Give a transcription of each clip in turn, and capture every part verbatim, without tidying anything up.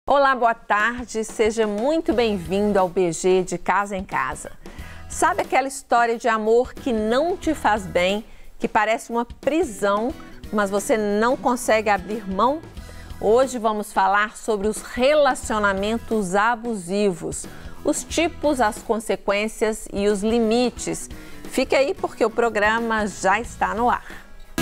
Olá, boa tarde, seja muito bem-vindo ao B G de Casa em Casa. Sabe aquela história de amor que não te faz bem, que parece uma prisão, mas você não consegue abrir mão? Hoje vamos falar sobre os relacionamentos abusivos, os tipos, as consequências e os limites. Fique aí porque o programa já está no ar.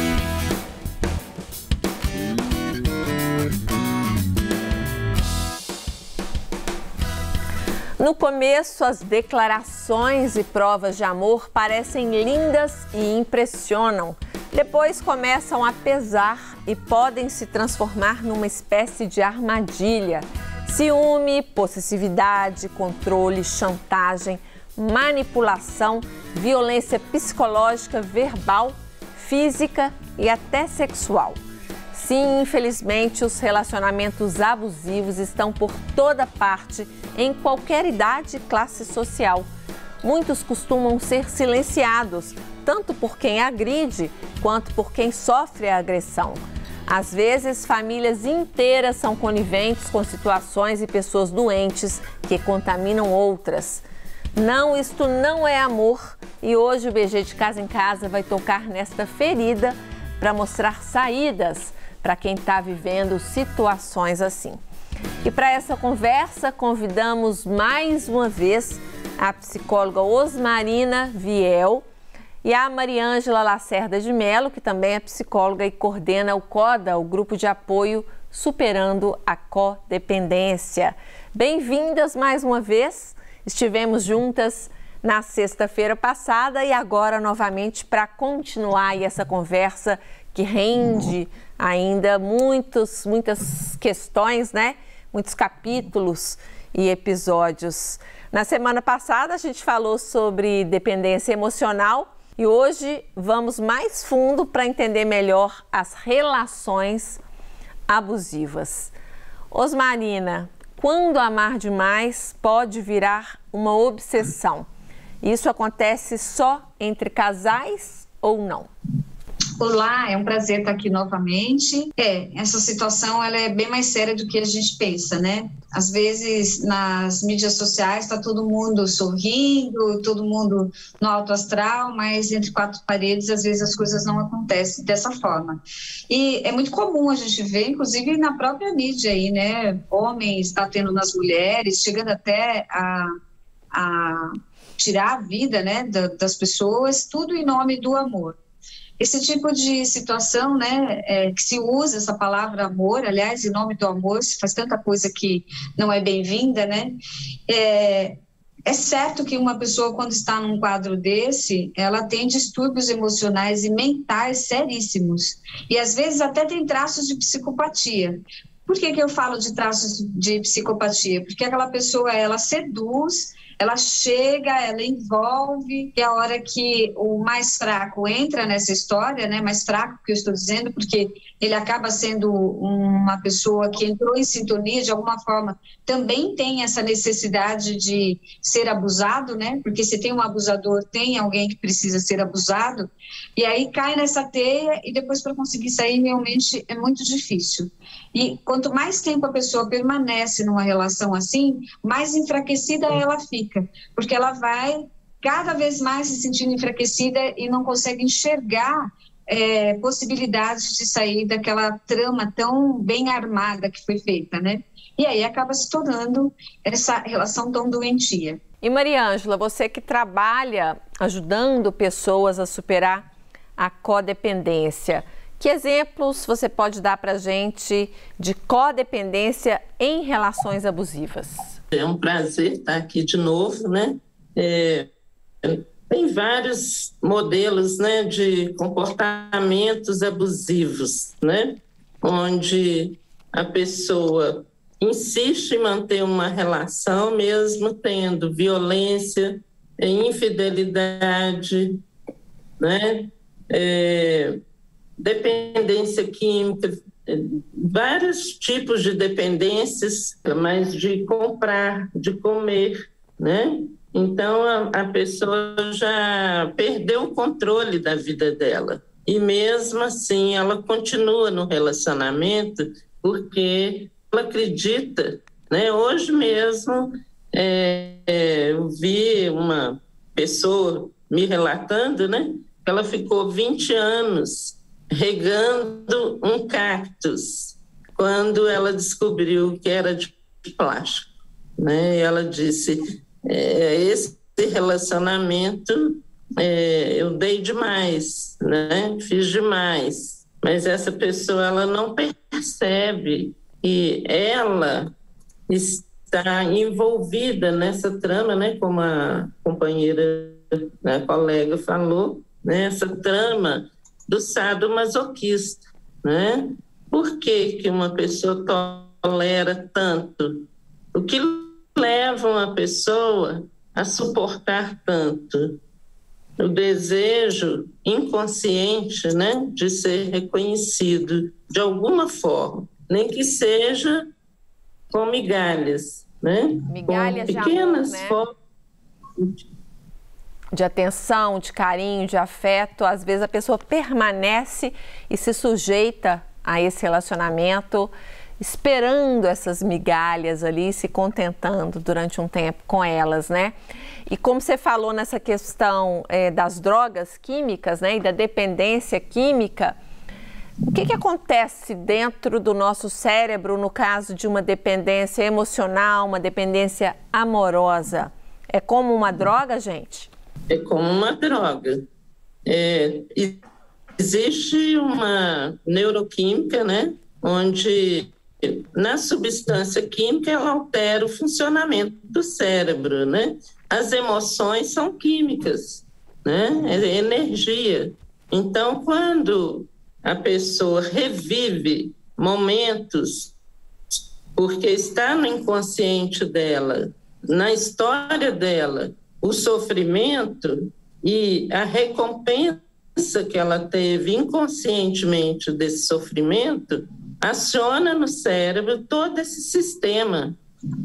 No começo, as declarações e provas de amor parecem lindas e impressionam. Depois começam a pesar e podem se transformar numa espécie de armadilha. Ciúme, possessividade, controle, chantagem, manipulação, violência psicológica, verbal, física e até sexual. Sim, infelizmente, os relacionamentos abusivos estão por toda parte, em qualquer idade e classe social. Muitos costumam ser silenciados, tanto por quem agride, quanto por quem sofre a agressão. Às vezes, famílias inteiras são coniventes com situações e pessoas doentes que contaminam outras. Não, isto não é amor, e hoje o B G de Casa em Casa vai tocar nesta ferida para mostrar saídas para quem está vivendo situações assim. E para essa conversa, convidamos mais uma vez a psicóloga Osmarina Viel e a Mariângela Lacerda de Mello, que também é psicóloga e coordena o CODA, o Grupo de Apoio Superando a Codependência. Bem-vindas mais uma vez. Estivemos juntas na sexta-feira passada e agora novamente para continuar aí essa conversa que rende ainda muitos, muitas questões, né? Muitos capítulos e episódios. Na semana passada a gente falou sobre dependência emocional e hoje vamos mais fundo para entender melhor as relações abusivas. Osmarina, quando amar demais pode virar uma obsessão? Isso acontece só entre casais ou não? Olá, é um prazer estar aqui novamente. É, essa situação ela é bem mais séria do que a gente pensa, né? Às vezes nas mídias sociais está todo mundo sorrindo, todo mundo no alto astral, mas entre quatro paredes às vezes as coisas não acontecem dessa forma. E é muito comum a gente ver, inclusive na própria mídia aí, né? Homens batendo nas mulheres, chegando até a, a tirar a vida, né, das pessoas, tudo em nome do amor. Esse tipo de situação, né, é, que se usa essa palavra amor, aliás, em nome do amor, se faz tanta coisa que não é bem-vinda, né, é, é certo que uma pessoa, quando está num quadro desse, ela tem distúrbios emocionais e mentais seríssimos, e às vezes até tem traços de psicopatia. Por que que eu falo de traços de psicopatia? Porque aquela pessoa, ela seduz, ela chega, ela envolve, e a hora que o mais fraco entra nessa história, né, mais fraco que eu estou dizendo, porque ele acaba sendo uma pessoa que entrou em sintonia, de alguma forma, também tem essa necessidade de ser abusado, né, porque se tem um abusador, tem alguém que precisa ser abusado, e aí cai nessa teia e depois para conseguir sair realmente é muito difícil. E quanto mais tempo a pessoa permanece numa relação assim, mais enfraquecida ela fica, porque ela vai cada vez mais se sentindo enfraquecida e não consegue enxergar é, possibilidades de sair daquela trama tão bem armada que foi feita, né? E aí acaba se tornando essa relação tão doentia. E Mariângela, você que trabalha ajudando pessoas a superar a codependência, que exemplos você pode dar para a gente de codependência em relações abusivas? É um prazer estar aqui de novo, né? É, tem vários modelos, né, de comportamentos abusivos, né? Onde a pessoa insiste em manter uma relação mesmo tendo violência, infidelidade, né? É, dependência química, vários tipos de dependências, mas de comprar, de comer, né? Então, a, a pessoa já perdeu o controle da vida dela. E mesmo assim, ela continua no relacionamento porque ela acredita né? Hoje mesmo é, é, eu vi uma pessoa me relatando, né? Que ela ficou vinte anos regando um cactus quando ela descobriu que era de plástico, né? E ela disse, é, esse relacionamento é, eu dei demais, né? Fiz demais, mas essa pessoa ela não percebe que ela está envolvida nessa trama, né? Como a companheira, a colega falou, né? Essa trama do sadomasoquista, né? Por que que uma pessoa tolera tanto? O que leva uma pessoa a suportar tanto? O desejo inconsciente, né, de ser reconhecido de alguma forma, nem que seja com migalhas, né? Migalhas com pequenas de amor, né? formas de atenção, de carinho, de afeto. Às vezes a pessoa permanece e se sujeita a esse relacionamento, esperando essas migalhas ali, se contentando durante um tempo com elas, né? E como você falou nessa questão é, das drogas químicas, né, e da dependência química, o que que acontece dentro do nosso cérebro no caso de uma dependência emocional, uma dependência amorosa? É como uma droga, gente? É como uma droga. É, existe uma neuroquímica, né, onde na substância química ela altera o funcionamento do cérebro, né? As emoções são químicas, né? É energia. Então, quando a pessoa revive momentos, porque está no inconsciente dela, na história dela, o sofrimento e a recompensa que ela teve inconscientemente desse sofrimento, aciona no cérebro todo esse sistema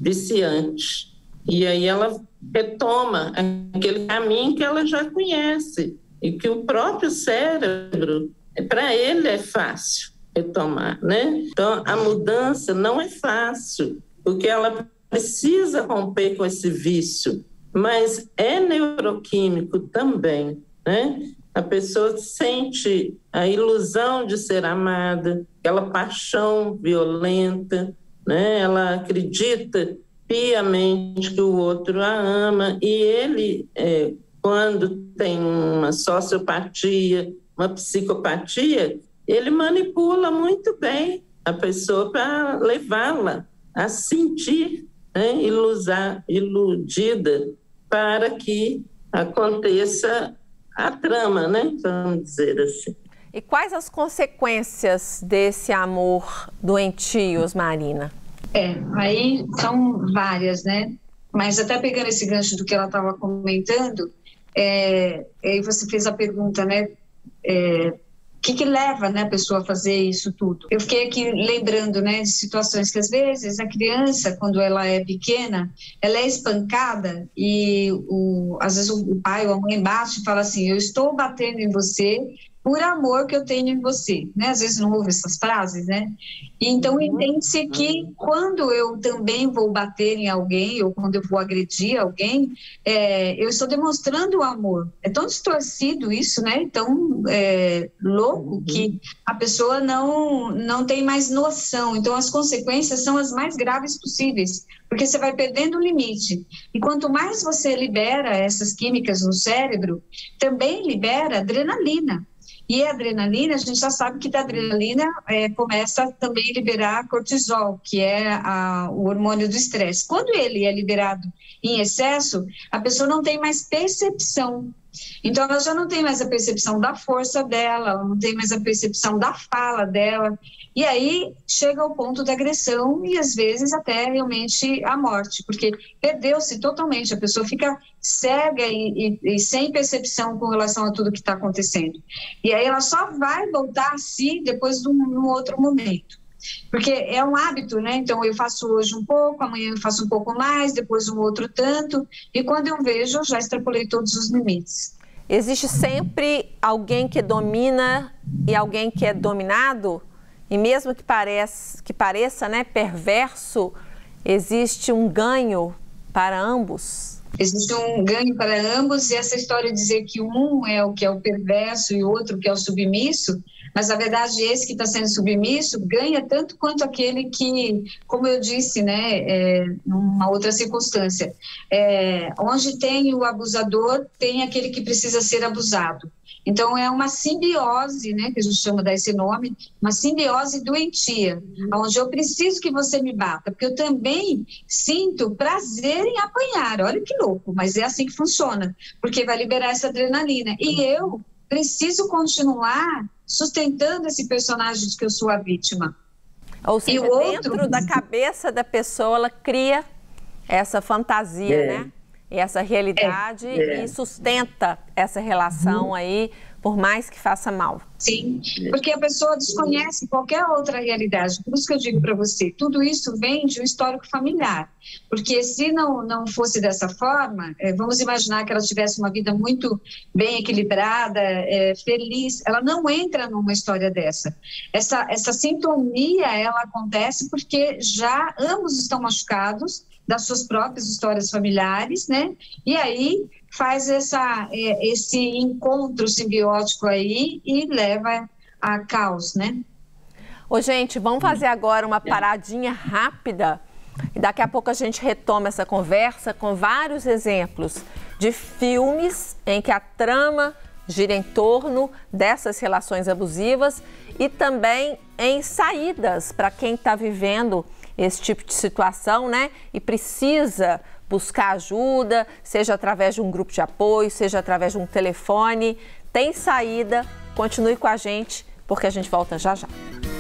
viciante. E aí ela retoma aquele caminho que ela já conhece e que o próprio cérebro, para ele é fácil retomar, né? Então, a mudança não é fácil, porque ela precisa romper com esse vício, mas é neuroquímico também, né? A pessoa sente a ilusão de ser amada, aquela paixão violenta, né? Ela acredita piamente que o outro a ama e ele, é, quando tem uma sociopatia, uma psicopatia, ele manipula muito bem a pessoa para levá-la a sentir, né? Ilusar, iludida para que aconteça a trama, né? Vamos dizer assim. E quais as consequências desse amor doentio, Osmarina? É, aí são várias, né? Mas até pegando esse gancho do que ela estava comentando, é, aí você fez a pergunta, né? É, o que que leva, né, a pessoa a fazer isso tudo? Eu fiquei aqui lembrando, né, de situações que às vezes a criança, quando ela é pequena, ela é espancada e o, às vezes o pai ou a mãe bate e fala assim, eu estou batendo em você por amor que eu tenho em você, né? Às vezes não ouve essas frases, né? E então entende-se que quando eu também vou bater em alguém ou quando eu vou agredir alguém, é, eu estou demonstrando o amor. É tão distorcido isso, né? Tão é, louco que a pessoa não, não tem mais noção. Então as consequências são as mais graves possíveis, porque você vai perdendo o limite. E quanto mais você libera essas químicas no cérebro, também libera adrenalina. E a adrenalina, a gente já sabe que da adrenalina é, começa também a liberar cortisol, que é a, o hormônio do estresse. Quando ele é liberado em excesso, a pessoa não tem mais percepção. Então, ela já não tem mais a percepção da força dela, ela não tem mais a percepção da fala dela. E aí chega ao ponto da agressão e, às vezes, até realmente a morte, porque perdeu-se totalmente, a pessoa fica cega e, e, e sem percepção com relação a tudo que está acontecendo. E aí ela só vai voltar a si depois de um, um outro momento. Porque é um hábito, né? Então eu faço hoje um pouco, amanhã eu faço um pouco mais, depois um outro tanto, e quando eu vejo, eu já extrapolei todos os limites. Existe sempre alguém que domina e alguém que é dominado? E mesmo que pareça, que pareça, né, perverso, existe um ganho para ambos? Existe um ganho para ambos, e essa história de dizer que um é o que é o perverso e o outro que é o submisso, mas na verdade esse que está sendo submisso ganha tanto quanto aquele que, como eu disse, né, é, numa outra circunstância, é, onde tem o abusador, tem aquele que precisa ser abusado. Então é uma simbiose, né, que a gente chama desse nome, uma simbiose doentia, onde eu preciso que você me bata, porque eu também sinto prazer em apanhar. Olha que louco, mas é assim que funciona, porque vai liberar essa adrenalina. E eu preciso continuar sustentando esse personagem de que eu sou a vítima. Ou seja, e o dentro outro... da cabeça da pessoa, ela cria essa fantasia, é. né? E essa realidade é. e sustenta essa relação uhum. aí, por mais que faça mal. Sim, porque a pessoa desconhece qualquer outra realidade. Por isso que eu digo para você, tudo isso vem de um histórico familiar. Porque se não, não fosse dessa forma, é, vamos imaginar que ela tivesse uma vida muito bem equilibrada, é, feliz, ela não entra numa história dessa. Essa, essa sintonia, ela acontece porque já ambos estão machucados das suas próprias histórias familiares, né? E aí faz essa, esse encontro simbiótico aí e leva a caos, né? Ô, gente, vamos fazer agora uma paradinha rápida e daqui a pouco a gente retoma essa conversa com vários exemplos de filmes em que a trama gira em torno dessas relações abusivas e também em saídas para quem está vivendo esse tipo de situação, né? E precisa buscar ajuda, seja através de um grupo de apoio, seja através de um telefone. Tem saída, continue com a gente, porque a gente volta já já.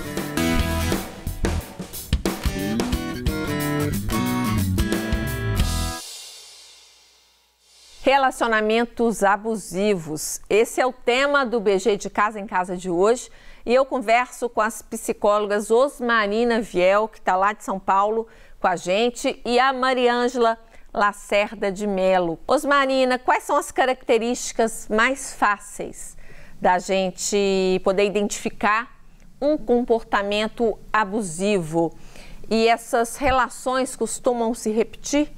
Relacionamentos abusivos. Esse é o tema do B G de Casa em Casa de hoje. E eu converso com as psicólogas Osmarina Viel, que está lá de São Paulo com a gente, e a Mariângela Lacerda de Melo. Osmarina, quais são as características mais fáceis da gente poder identificar um comportamento abusivo? E essas relações costumam se repetir?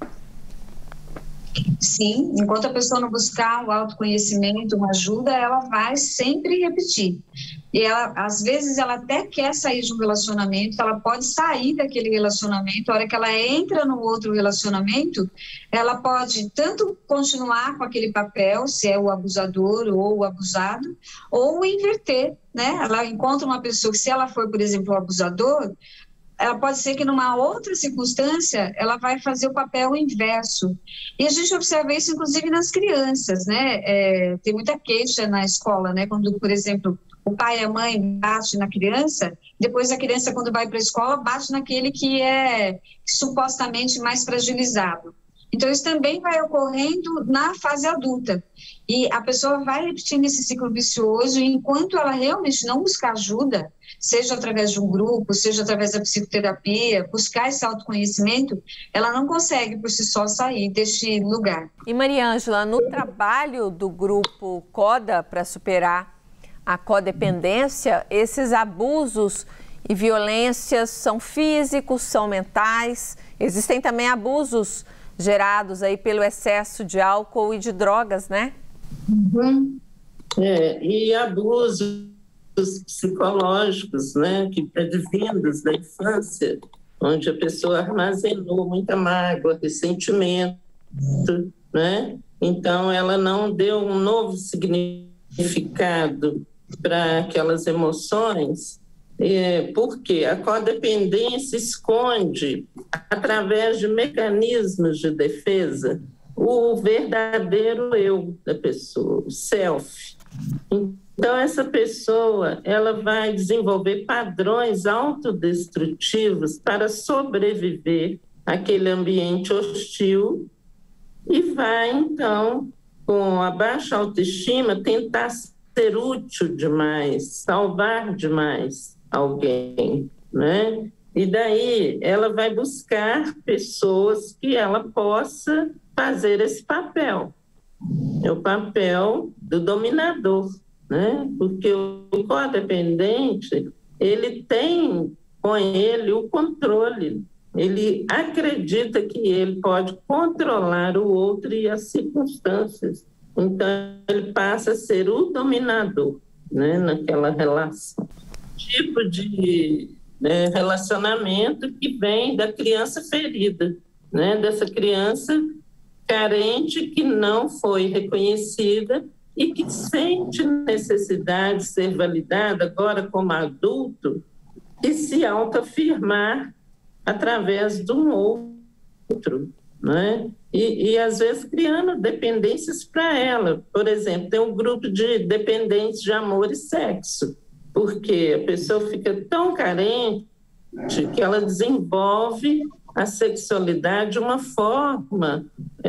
Sim, enquanto a pessoa não buscar o autoconhecimento, uma ajuda, ela vai sempre repetir. E ela, às vezes, ela até quer sair de um relacionamento, ela pode sair daquele relacionamento, a hora que ela entra no outro relacionamento, ela pode tanto continuar com aquele papel, se é o abusador ou o abusado, ou inverter, né? Ela encontra uma pessoa que, se ela for, por exemplo, o abusador, ela pode ser que numa outra circunstância ela vai fazer o papel inverso. E a gente observa isso inclusive nas crianças, né? É, tem muita queixa na escola, né? Quando, por exemplo, o pai e a mãe batem na criança, depois a criança, quando vai para a escola, bate naquele que é supostamente mais fragilizado. Então, isso também vai ocorrendo na fase adulta. E a pessoa vai repetindo esse ciclo vicioso, e enquanto ela realmente não buscar ajuda, seja através de um grupo, seja através da psicoterapia, buscar esse autoconhecimento, ela não consegue por si só sair deste lugar. E Mariângela, no trabalho do grupo CODA para superar a codependência, esses abusos e violências são físicos, são mentais, existem também abusos gerados aí pelo excesso de álcool e de drogas, né? Uhum. É, e abusos psicológicos, né, que advindos da infância, onde a pessoa armazenou muita mágoa, ressentimento, né? Então ela não deu um novo significado para aquelas emoções. É, porque a codependência esconde, através de mecanismos de defesa, o verdadeiro eu da pessoa, o self. Então, essa pessoa ela vai desenvolver padrões autodestrutivos para sobreviver àquele ambiente hostil e vai, então, com a baixa autoestima, tentar ser útil demais, salvar demais alguém, né? E daí ela vai buscar pessoas que ela possa fazer esse papel. É o papel do dominador, né? Porque o codependente, ele tem com ele o controle ele acredita que ele pode controlar o outro e as circunstâncias. Então, ele passa a ser o dominador, né, naquela relação. Tipo de, né, relacionamento que vem da criança ferida, né, dessa criança carente que não foi reconhecida e que sente necessidade de ser validada agora como adulto e se autoafirmar através de um outro, né? E, e às vezes criando dependências para ela. Por exemplo, tem um grupo de dependentes de amor e sexo, porque a pessoa fica tão carente que ela desenvolve a sexualidade de uma forma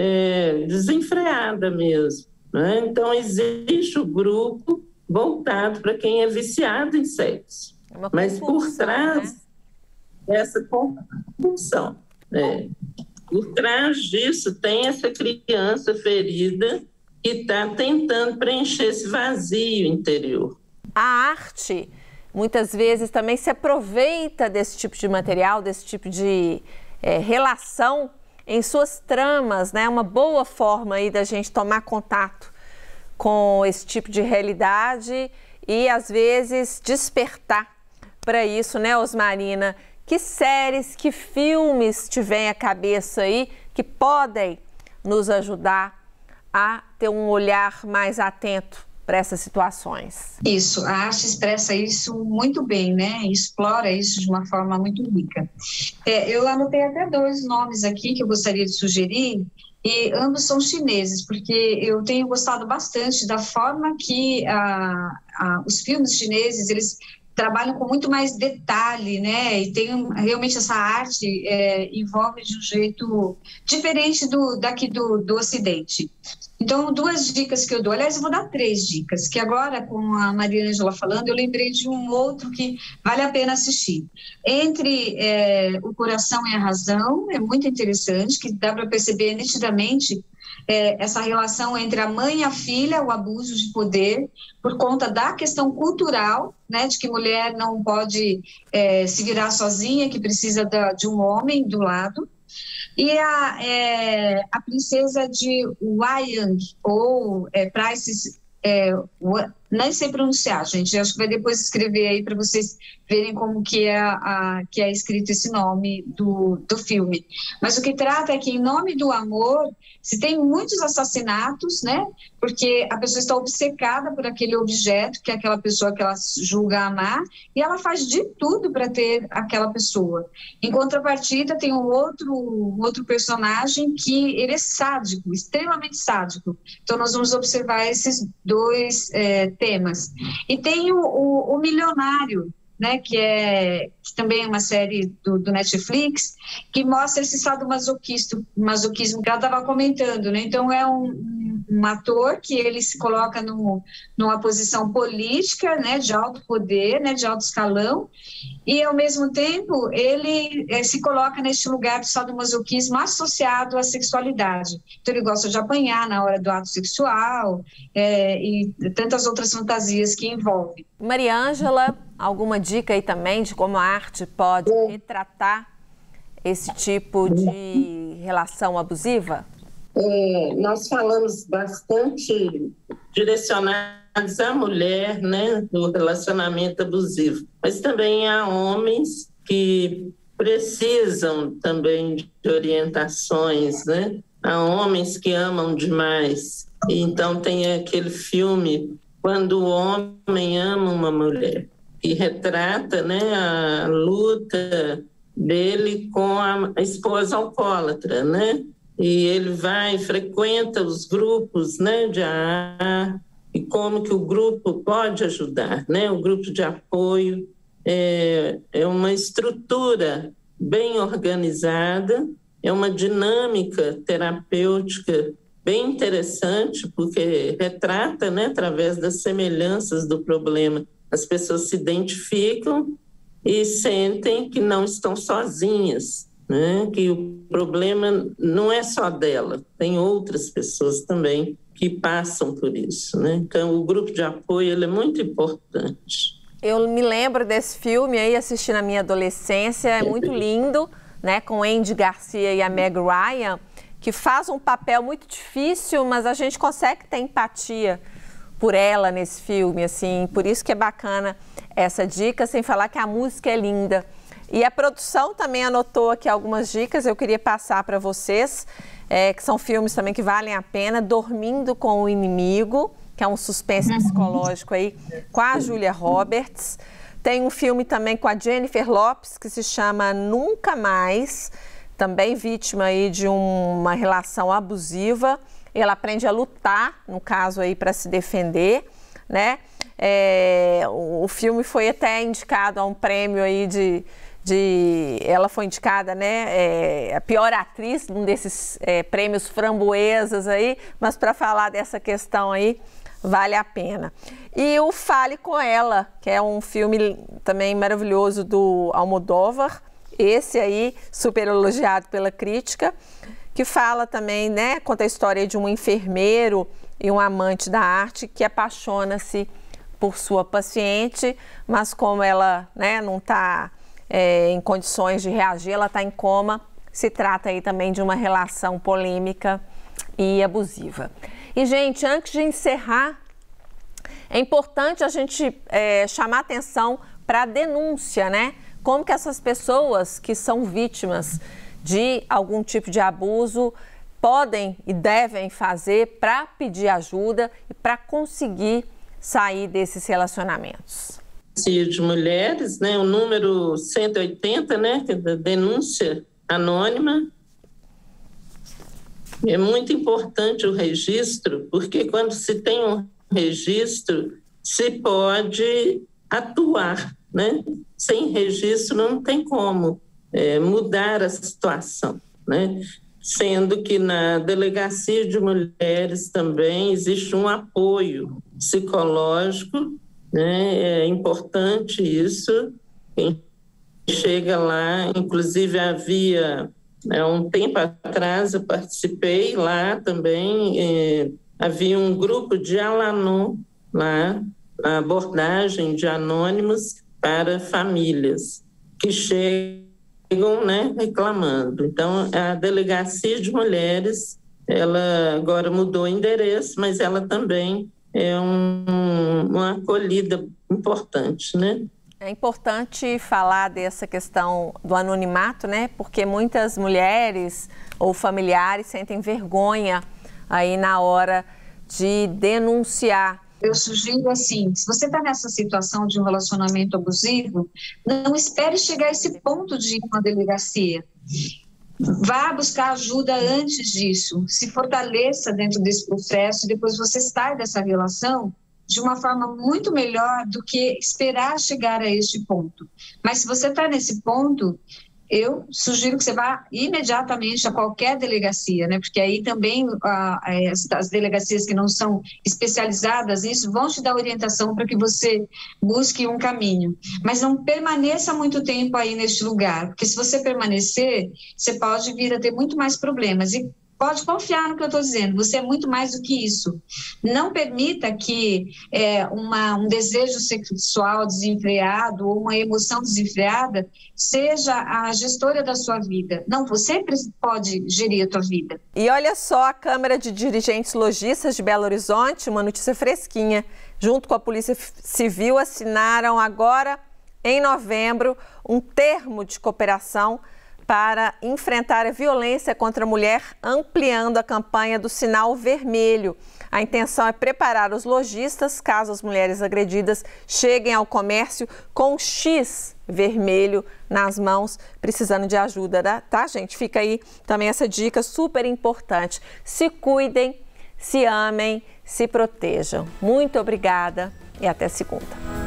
é, desenfreada mesmo, né? Então, existe o grupo voltado para quem é viciado em sexo. É mas por trás, né, dessa compulsão, é, por trás disso tem essa criança ferida que está tentando preencher esse vazio interior. A arte, muitas vezes, também se aproveita desse tipo de material, desse tipo de é, relação em suas tramas, né? Uma boa forma aí da gente tomar contato com esse tipo de realidade e, às vezes, despertar para isso, né, Osmarina? Que séries, que filmes te vem à cabeça aí que podem nos ajudar a ter um olhar mais atento para essas situações? Isso, a arte expressa isso muito bem, né? Explora isso de uma forma muito rica. É, eu anotei até dois nomes aqui que eu gostaria de sugerir, e ambos são chineses, porque eu tenho gostado bastante da forma que a, a, os filmes chineses, eles trabalham com muito mais detalhe, né? E tem realmente essa arte é, envolve de um jeito diferente do daqui do, do Ocidente. Então, duas dicas que eu dou. Aliás, eu vou dar três dicas, que agora, com a Maria Ângela falando, eu lembrei de um outro que vale a pena assistir. Entre é, O Coração e a Razão, é muito interessante, que dá para perceber nitidamente é, essa relação entre a mãe e a filha, o abuso de poder, por conta da questão cultural, né, de que mulher não pode é, se virar sozinha, que precisa da, de um homem do lado. E a, é, a princesa de Wayang, ou é, Princess, é, nem sei pronunciar, gente, acho que vai depois escrever aí para vocês verem como que é, a, que é escrito esse nome do, do filme. Mas o que trata é que, em nome do amor, se tem muitos assassinatos, né? Porque a pessoa está obcecada por aquele objeto, que é aquela pessoa que ela julga amar, e ela faz de tudo para ter aquela pessoa. Em contrapartida, tem um outro, um outro personagem que ele é sádico, extremamente sádico. Então, nós vamos observar esses dois é, temas. E tem o, o, o Milionário, né, que, é, que também é uma série do, do Netflix, que mostra esse sadomasoquismo masoquismo que ela estava comentando, né? Então é um, um, um ator que ele se coloca no, numa posição política, né, de alto poder, né, de alto escalão, e ao mesmo tempo ele é, se coloca neste lugar do sadomasoquismo associado à sexualidade. Então ele gosta de apanhar na hora do ato sexual é, e tantas outras fantasias que envolve. Maria Ângela, alguma dica aí também de como a arte pode retratar esse tipo de relação abusiva? É, nós falamos bastante direcionados à mulher, né, do relacionamento abusivo, mas também há homens que precisam também de orientações, né? Há homens que amam demais, e então tem aquele filme Quando o Homem Ama uma Mulher, que retrata, né, a luta dele com a esposa alcoólatra, né? E ele vai, frequenta os grupos, né, de A A, e como que o grupo pode ajudar, né? O grupo de apoio é, é uma estrutura bem organizada, é uma dinâmica terapêutica bem interessante, porque retrata, né, através das semelhanças do problema, as pessoas se identificam e sentem que não estão sozinhas, né? Que o problema não é só dela, tem outras pessoas também que passam por isso, né? Então, o grupo de apoio ele é muito importante. Eu me lembro desse filme aí, assisti na minha adolescência, é muito lindo, né, com Andy Garcia e a Meg Ryan, que faz um papel muito difícil, mas a gente consegue ter empatia por ela nesse filme, assim, por isso que é bacana essa dica, sem falar que a música é linda. E a produção também anotou aqui algumas dicas, eu queria passar para vocês, é, que são filmes também que valem a pena. Dormindo com o Inimigo, que é um suspense psicológico aí, com a Julia Roberts. Tem um filme também com a Jennifer Lopez, que se chama Nunca Mais, também vítima aí de um, uma relação abusiva. Ela aprende a lutar, no caso aí, para se defender, né? É, o, o filme foi até indicado a um prêmio aí de... de ela foi indicada, né, é, a pior atriz, num desses é, prêmios framboesas aí, mas para falar dessa questão aí, vale a pena. E o Fale com Ela, que é um filme também maravilhoso do Almodóvar, esse aí, super elogiado pela crítica, que fala também, né, conta a história de um enfermeiro e um amante da arte que apaixona-se por sua paciente, mas como ela, né, não está é, em condições de reagir, ela está em coma, se trata aí também de uma relação polêmica e abusiva. E, gente, antes de encerrar, é importante a gente é, chamar atenção para a denúncia, né? Como que essas pessoas que são vítimas de algum tipo de abuso podem e devem fazer para pedir ajuda e para conseguir sair desses relacionamentos. De mulheres, né, o número cento e oitenta, né, que é da denúncia anônima. É muito importante o registro, porque quando se tem um registro, se pode atuar, né? Sem registro não tem como é, mudar a situação, né? Sendo que na Delegacia de Mulheres também existe um apoio psicológico, né? É importante isso. Quem chega lá, inclusive havia, há um tempo atrás eu participei lá também, é, havia um grupo de Al-Anon lá, a abordagem de anônimos para famílias que chegam, né, reclamando. Então, a Delegacia de Mulheres, ela agora mudou o endereço, mas ela também é um, uma acolhida importante, né? É importante falar dessa questão do anonimato, né? Porque muitas mulheres ou familiares sentem vergonha aí na hora de denunciar. Eu sugiro assim, se você está nessa situação de um relacionamento abusivo, não espere chegar a esse ponto de ir para uma delegacia. Vá buscar ajuda antes disso, se fortaleça dentro desse processo e depois você sai dessa relação de uma forma muito melhor do que esperar chegar a este ponto. Mas se você está nesse ponto, eu sugiro que você vá imediatamente a qualquer delegacia, né? Porque aí também ah, as, as delegacias que não são especializadas nisso vão te dar orientação para que você busque um caminho. Mas não permaneça muito tempo aí neste lugar, porque se você permanecer, você pode vir a ter muito mais problemas. E pode confiar no que eu estou dizendo, você é muito mais do que isso. Não permita que é, uma, um desejo sexual desenfreado ou uma emoção desenfreada seja a gestora da sua vida. Não, você pode gerir a tua vida. E olha só, a Câmara de Dirigentes Lojistas de Belo Horizonte, uma notícia fresquinha, junto com a Polícia Civil, assinaram agora, em novembro, um termo de cooperação para enfrentar a violência contra a mulher, ampliando a campanha do Sinal Vermelho. A intenção é preparar os lojistas, caso as mulheres agredidas cheguem ao comércio com X vermelho nas mãos, precisando de ajuda, tá, gente? Fica aí também essa dica super importante. Se cuidem, se amem, se protejam. Muito obrigada e até segunda.